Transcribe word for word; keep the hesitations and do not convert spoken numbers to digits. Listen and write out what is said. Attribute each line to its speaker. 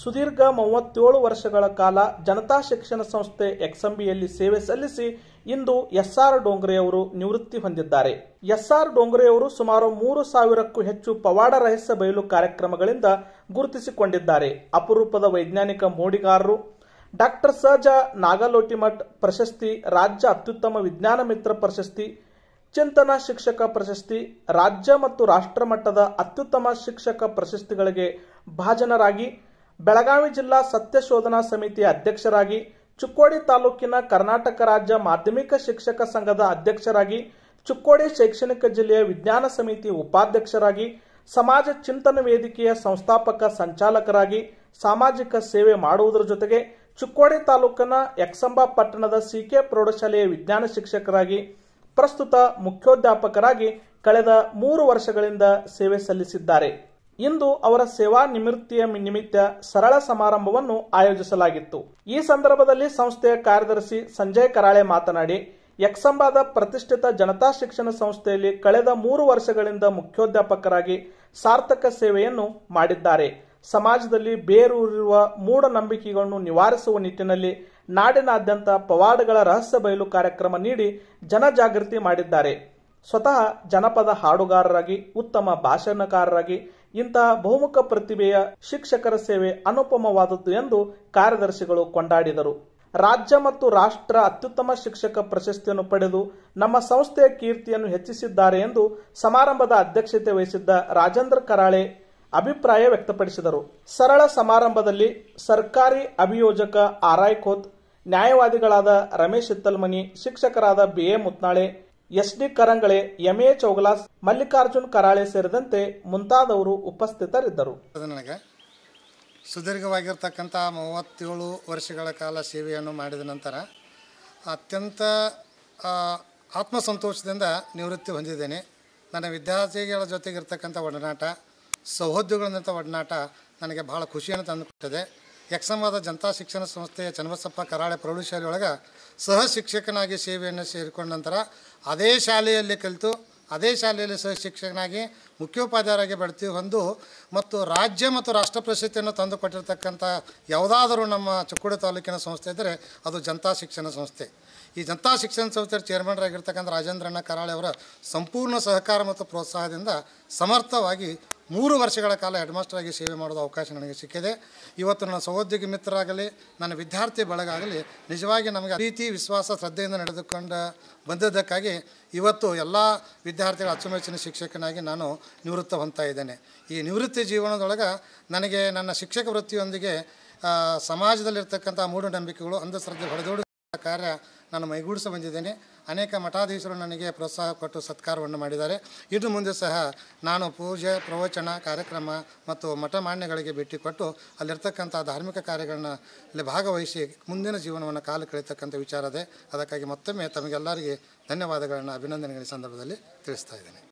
Speaker 1: ಸುದೀರ್ಘ ಮೂವತ್ತೇಳು ವರ್ಷಗಳ ಕಾಲ ಜನತಾ ಶಿಕ್ಷಣ ಸಂಸ್ಥೆ ಎಕ್ಸಂಬಿಯಲ್ಲಿ ಸೇವೆ ಸಲ್ಲಿಸಿ ಇಂದು ಎಸ್ ಆರ್ ಡೋಂಗ್ರೆಯವರು ನಿವೃತ್ತಿ ಹೊಂದಿದ್ದಾರೆ. ಎಸ್ ಆರ್ ಡೋಂಗ್ರೆಯವರು ಸುಮಾರು ಮೂರು ಸಾವಿರಕ್ಕೂ ಹೆಚ್ಚು ಪವಾಡ ರಹಸ್ಯ ಬಯಲು ಕಾರ್ಯಕ್ರಮಗಳಿಂದ ಗುರುತಿಸಿಕೊಂಡಿದ್ದಾರೆ. ಅಪರೂಪದ ವೈಜ್ಞಾನಿಕ ಮೋಡಿಗಾರರು, ಡಾಕ್ಟರ್ ಸಜ ನಾಗಲೋಟಿಮಠ್ ಪ್ರಶಸ್ತಿ, ರಾಜ್ಯ ಅತ್ಯುತ್ತಮ ವಿಜ್ಞಾನ ಮಿತ್ರ ಪ್ರಶಸ್ತಿ, ಚಿಂತನ ಶಿಕ್ಷಕ ಪ್ರಶಸ್ತಿ, ರಾಜ್ಯ ಮತ್ತು ರಾಷ್ಟ್ರ ಮಟ್ಟದ ಅತ್ಯುತ್ತಮ ಶಿಕ್ಷಕ ಪ್ರಶಸ್ತಿಗಳಿಗೆ ಭಾಜನರಾಗಿ, ಬೆಳಗಾವಿ ಜಿಲ್ಲಾ ಸತ್ಯಶೋಧನಾ ಸಮಿತಿಯ ಅಧ್ಯಕ್ಷರಾಗಿ, ಚಿಕ್ಕೋಡಿ ತಾಲೂಕಿನ ಕರ್ನಾಟಕ ರಾಜ್ಯ ಮಾಧ್ಯಮಿಕ ಶಿಕ್ಷಕ ಸಂಘದ ಅಧ್ಯಕ್ಷರಾಗಿ, ಚಿಕ್ಕೋಡಿ ಶೈಕ್ಷಣಿಕ ಜಿಲ್ಲೆಯ ವಿಜ್ಞಾನ ಸಮಿತಿ ಉಪಾಧ್ಯಕ್ಷರಾಗಿ, ಸಮಾಜ ಚಿಂತನ ವೇದಿಕೆಯ ಸಂಸ್ಥಾಪಕ ಸಂಚಾಲಕರಾಗಿ ಸಾಮಾಜಿಕ ಸೇವೆ ಮಾಡುವುದರ ಜೊತೆಗೆ ಚಿಕ್ಕೋಡಿ ತಾಲೂಕಿನ ಎಕ್ಸಂಬಾ ಪಟ್ಟಣದ ಸಿಕೆ ಪ್ರೌಢಶಾಲೆಯ ವಿಜ್ಞಾನ ಶಿಕ್ಷಕರಾಗಿ ಪ್ರಸ್ತುತ ಮುಖ್ಯೋಧ್ಯಾಪಕರಾಗಿ ಕಳೆದ ಮೂರು ವರ್ಷಗಳಿಂದ ಸೇವೆ ಸಲ್ಲಿಸಿದ್ದಾರೆ. ಇಂದು ಅವರ ಸೇವಾ ನಿವೃತ್ತಿಯ ನಿಮಿತ್ತ ಸರಳ ಸಮಾರಂಭವನ್ನು ಆಯೋಜಿಸಲಾಗಿತ್ತು. ಈ ಸಂದರ್ಭದಲ್ಲಿ ಸಂಸ್ಥೆಯ ಕಾರ್ಯದರ್ಶಿ ಸಂಜಯ್ ಕರಾಳೆ ಮಾತನಾಡಿ, ಎಕ್ಸಂಬಾದ ಪ್ರತಿಷ್ಠಿತ ಜನತಾ ಶಿಕ್ಷಣ ಸಂಸ್ಥೆಯಲ್ಲಿ ಕಳೆದ ಮೂರು ವರ್ಷಗಳಿಂದ ಮುಖ್ಯೋಧ್ಯಾಪಕರಾಗಿ ಸಾರ್ಥಕ ಸೇವೆಯನ್ನು ಮಾಡಿದ್ದಾರೆ. ಸಮಾಜದಲ್ಲಿ ಬೇರೂರಿರುವ ಮೂಢನಂಬಿಕೆಗಳನ್ನು ನಿವಾರಿಸುವ ನಿಟ್ಟಿನಲ್ಲಿ ನಾಡಿನಾದ್ಯಂತ ಪವಾಡಗಳ ರಹಸ್ಯ ಬಯಲು ಕಾರ್ಯಕ್ರಮ ನೀಡಿ ಜನಜಾಗೃತಿ ಮಾಡಿದ್ದಾರೆ. ಸ್ವತಃ ಜನಪದ ಹಾಡುಗಾರರಾಗಿ, ಉತ್ತಮ ಭಾಷಣಕಾರರಾಗಿ ಇಂತಹ ಬಹುಮುಖ ಪ್ರತಿಭೆಯ ಶಿಕ್ಷಕರ ಸೇವೆ ಅನುಪಮವಾದದ್ದು ಎಂದು ಕಾರ್ಯದರ್ಶಿಗಳು ಕೊಂಡಾಡಿದರು. ರಾಜ್ಯ ಮತ್ತು ರಾಷ್ಟ್ರ ಅತ್ಯುತ್ತಮ ಶಿಕ್ಷಕ ಪ್ರಶಸ್ತಿಯನ್ನು ಪಡೆದು ನಮ್ಮ ಸಂಸ್ಥೆಯ ಕೀರ್ತಿಯನ್ನು ಹೆಚ್ಚಿಸಿದ್ದಾರೆ ಎಂದು ಸಮಾರಂಭದ ಅಧ್ಯಕ್ಷತೆ ವಹಿಸಿದ್ದ ರಾಜೇಂದ್ರ ಕರಾಳೆ ಅಭಿಪ್ರಾಯ ವ್ಯಕ್ತಪಡಿಸಿದರು. ಸರಳ ಸಮಾರಂಭದಲ್ಲಿ ಸರ್ಕಾರಿ ಅಭಿಯೋಜಕ ಆರ್ ಐ ಖೋತ್, ನ್ಯಾಯವಾದಿಗಳಾದ ರಮೇಶ್ ಇತ್ತಲ್ಮನಿ, ಶಿಕ್ಷಕರಾದ B A Mutnale, S D Karangale, M A Chougalas, Mallikarjun Karale ಸೇರಿದಂತೆ ಮುಂತಾದವರು ಉಪಸ್ಥಿತರಿದ್ದರು.
Speaker 2: ನನಗೆ ಸುದೀರ್ಘವಾಗಿರ್ತಕ್ಕಂಥ ಮೂವತ್ತೇಳು ವರ್ಷಗಳ ಕಾಲ ಸೇವೆಯನ್ನು ಮಾಡಿದ ನಂತರ ಅತ್ಯಂತ ಆತ್ಮಸಂತೋಷದಿಂದ ನಿವೃತ್ತಿ ಹೊಂದಿದ್ದೇನೆ. ನನ್ನ ವಿದ್ಯಾರ್ಥಿಗಳ ಜೊತೆಗಿರ್ತಕ್ಕಂಥ ಒಡನಾಟ, ಸಹೋದ್ಯೋಗಿಗಳಂಥ ಒಡನಾಟ ನನಗೆ ಬಹಳ ಖುಷಿಯನ್ನು ತಂದುಕೊಟ್ಟಿದೆ. ಎಕ್ಸಂಬಾದ ಜನತಾ ಶಿಕ್ಷಣ ಸಂಸ್ಥೆಯ ಚನ್ನಬಸಪ್ಪ ಕರಾಳೆ ಪ್ರೌಢಶಾಲೆಯೊಳಗೆ ಸಹ ಶಿಕ್ಷಕನಾಗಿ ಸೇವೆಯನ್ನು ಸೇರಿಕೊಂಡ ನಂತರ ಅದೇ ಶಾಲೆಯಲ್ಲಿ ಕಲಿತು ಅದೇ ಶಾಲೆಯಲ್ಲಿ ಸಹ ಶಿಕ್ಷಕನಾಗಿ ಮುಖ್ಯೋಪಾಧ್ಯಾಯರಾಗಿ ಬಡ್ತಿ ಹೊಂದು ಮತ್ತು ರಾಜ್ಯ ಮತ್ತು ರಾಷ್ಟ್ರ ಪ್ರಶಸ್ತಿಯನ್ನು ತಂದುಕೊಟ್ಟಿರ್ತಕ್ಕಂಥ ಯಾವುದಾದರೂ ನಮ್ಮ ಚಿಕ್ಕೋಡಿ ತಾಲೂಕಿನ ಸಂಸ್ಥೆ ಇದ್ದರೆ ಅದು ಜನತಾ ಶಿಕ್ಷಣ ಸಂಸ್ಥೆ. ಈ ಜನತಾ ಶಿಕ್ಷಣ ಸಂಸ್ಥೆಯ ಚೇರ್ಮನ್ರಾಗಿರ್ತಕ್ಕಂಥ ರಾಜೇಂದ್ರಣ್ಣ ಕರಾಳೆ ಅವರ ಸಂಪೂರ್ಣ ಸಹಕಾರ ಮತ್ತು ಪ್ರೋತ್ಸಾಹದಿಂದ ಸಮರ್ಥವಾಗಿ ಮೂರು ವರ್ಷಗಳ ಕಾಲ ಹೆಡ್ ಮಾಸ್ಟರ್ ಆಗಿ ಸೇವೆ ಮಾಡೋದು ಅವಕಾಶ ನನಗೆ ಸಿಕ್ಕಿದೆ. ಇವತ್ತು ನನ್ನ ಸಹೋದ್ಯೋಗಿ ಮಿತ್ರರಾಗಲಿ, ನನ್ನ ವಿದ್ಯಾರ್ಥಿ ಬಳಗಾಗಲಿ ನಿಜವಾಗಿ ನಮಗೆ ಪ್ರೀತಿ, ವಿಶ್ವಾಸ, ಶ್ರದ್ಧೆಯಿಂದ ನಡೆದುಕೊಂಡು ಬಂದಿದ್ದಕ್ಕಾಗಿ ಇವತ್ತು ಎಲ್ಲ ವಿದ್ಯಾರ್ಥಿಗಳ ಅಚ್ಚುಮೆಚ್ಚಿನ ಶಿಕ್ಷಕನಾಗಿ ನಾನು ನಿವೃತ್ತ ಹೊಂದ್ತಾ ಇದ್ದೇನೆ. ಈ ನಿವೃತ್ತಿ ಜೀವನದೊಳಗೆ ನನಗೆ ನನ್ನ ಶಿಕ್ಷಕ ವೃತ್ತಿಯೊಂದಿಗೆ ಸಮಾಜದಲ್ಲಿರ್ತಕ್ಕಂಥ ಮೂಢನಂಬಿಕೆಗಳು, ಅಂಧಶ್ರದ್ಧೆ ಹೊಡೆದೋಡಿಸುವ ಕಾರ್ಯ ನಾನು ಮೈಗೂಡಿಸ ಬಂದಿದ್ದೇನೆ. ಅನೇಕ ಮಠಾಧೀಶರು ನನಗೆ ಪ್ರೋತ್ಸಾಹ ಕೊಟ್ಟು ಸತ್ಕಾರವನ್ನು ಮಾಡಿದ್ದಾರೆ. ಇನ್ನು ಮುಂದೆ ಸಹ ನಾನು ಪೂಜೆ, ಪ್ರವಚನ, ಕಾರ್ಯಕ್ರಮ ಮತ್ತು ಮಠ ಮಾನ್ಯಗಳಿಗೆ ಭೇಟಿ ಕೊಟ್ಟು ಅಲ್ಲಿರ್ತಕ್ಕಂಥ ಧಾರ್ಮಿಕ ಕಾರ್ಯಗಳನ್ನ ಭಾಗವಹಿಸಿ ಮುಂದಿನ ಜೀವನವನ್ನು ಕಾಲ ಕಳೀತಕ್ಕಂಥ ವಿಚಾರ ಇದೆ. ಅದಕ್ಕಾಗಿ ಮತ್ತೊಮ್ಮೆ ತಮಗೆಲ್ಲರಿಗೆ ಧನ್ಯವಾದಗಳನ್ನು, ಅಭಿನಂದನೆಗಳ ಸಂದರ್ಭದಲ್ಲಿ ತಿಳಿಸ್ತಾ ಇದ್ದೇನೆ.